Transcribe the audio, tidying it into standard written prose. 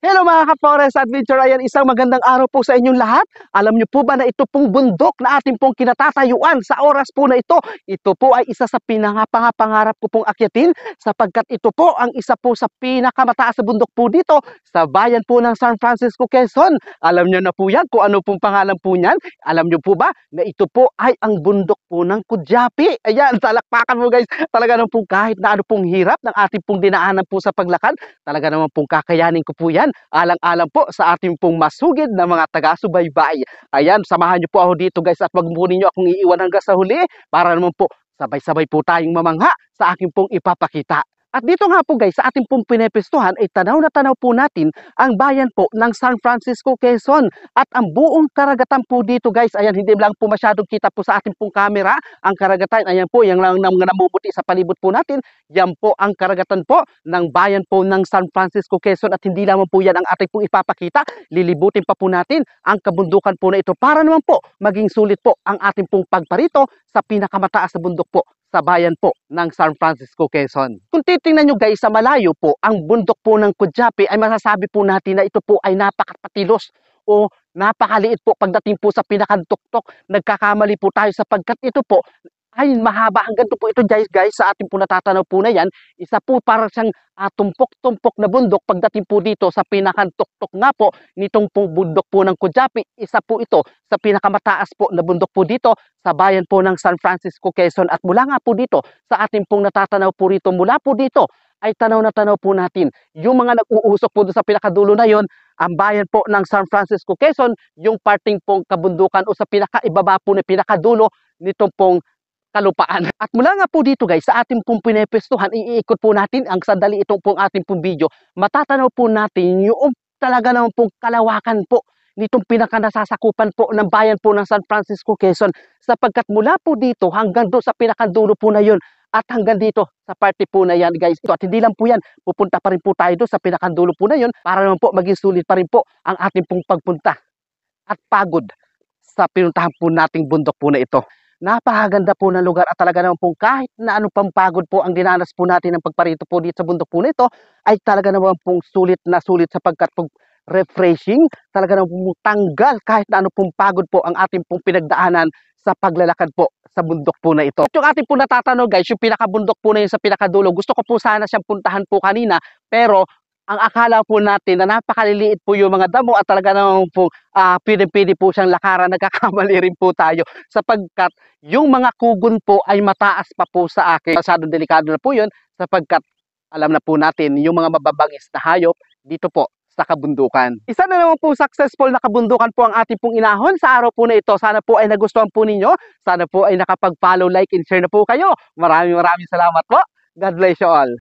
Hello mga ka-Forest Adventure, ayan isang magandang araw po sa inyong lahat. Alam niyo po ba na ito pong bundok na ating pong kinatatayuan sa oras po na ito po ay isa sa pinangapangarap ko pong akyatin sapagkat ito po ang isa po sa pinakamataas sa bundok po dito sa bayan po ng San Francisco, Quezon. Alam niyo na po yan kung ano pong pangalan po niyan. Alam niyo po ba na ito po ay ang bundok po ng Kudyapi. Ayan, talakpakan mo guys. Talaga naman po kahit na ano pong hirap ng ating pong dinaanan po sa paglakad, talaga naman pong kakayanin ko po yan. Alang-alang po sa ating pong masugid na mga taga-subaybay. Ayan, samahan niyo po ako dito guys at wag muna niyo akong iiwan hanggang sa huli para naman po sabay-sabay po tayong mamangha sa aking pong ipapakita. At dito nga po guys, sa ating pong pinepestuhan ay tanaw na tanaw po natin ang bayan po ng San Francisco, Quezon. At ang buong karagatan po dito guys, ayan, hindi lang po masyadong kita po sa ating pong camera ang karagatan. Ayan po, yung lang namumuti sa palibot po natin. Yan po ang karagatan po ng bayan po ng San Francisco, Quezon. At hindi lamang po yan ang ating pong ipapakita. Lilibutin pa po natin ang kabundukan po na ito para naman po maging sulit po ang ating pong pagparito sa pinakamataas na bundok po sa bayan po ng San Francisco, Quezon. Kung titingnan nyo guys sa malayo po, ang bundok po ng Kudyapi ay masasabi po natin na ito po ay napakapatilos o napakaliit po pagdating po sa pinakatuktok. Nagkakamali po tayo sapagkat ito po ay mahaba hanggang po ito guys sa ating po natatanaw po na yan. Isa po para siyang tumpok-tumpok na bundok pagdating po dito sa pinakantuktok nga po nitong pong bundok po ng Kudyapi. Isa po ito sa pinakamataas po na bundok po dito sa bayan po ng San Francisco, Quezon. At mula nga po dito sa ating pong natatanaw po rito, mula po dito ay tanaw na tanaw po natin yung mga nag-uusok po doon sa pinakadulo na yon, ang bayan po ng San Francisco, Quezon, yung parting pong kabundukan o sa pinakaibaba po na pinakadulo nitong pong kalupaan. At mula nga po dito guys, sa ating pong pinepestuhan, iikot po natin ang sandali itong pong ating pong video. Matatanaw po natin yung talaga naman pong kalawakan po nitong pinakanasasakupan po ng bayan po ng San Francisco, Quezon. Sapagkat mula po dito hanggang doon sa pinakadulo po na yun at hanggang dito sa party po na yan guys. At hindi lang po yan, pupunta pa rin po tayo doon sa pinakadulo po na yun para naman po maging sulit pa rin po ang ating pong pagpunta at pagod sa pinuntahan po nating bundok po na ito. Napakaganda po ng lugar at talaga naman po kahit na anong pampagod po ang dinanas po natin ng pagparito po dito sa bundok po nito ay talaga naman pong sulit na sulit sapagkat po refreshing, talaga naman pong tanggal kahit na anong pong pagod po ang ating pong pinagdaanan sa paglalakad po sa bundok po na ito. At yung ating po natatanong guys, yung pinakabundok po na yun sa pinakadulo, gusto ko po sana siyang puntahan po kanina pero ang akala po natin na napakaliliit po yung mga damo at talaga naman po pwede po siyang lakaran, nagkakamali rin po tayo sapagkat yung mga kugon po ay mataas pa po sa akin. Masyadong delikado na po yun sapagkat alam na po natin yung mga mababangis na hayop dito po sa kabundukan. Isa na naman po successful na kabundukan po ang ating pong inahon sa araw po na ito. Sana po ay nagustuhan po ninyo. Sana po ay nakapag-follow, like, and share na po kayo. Maraming salamat po. God bless you all.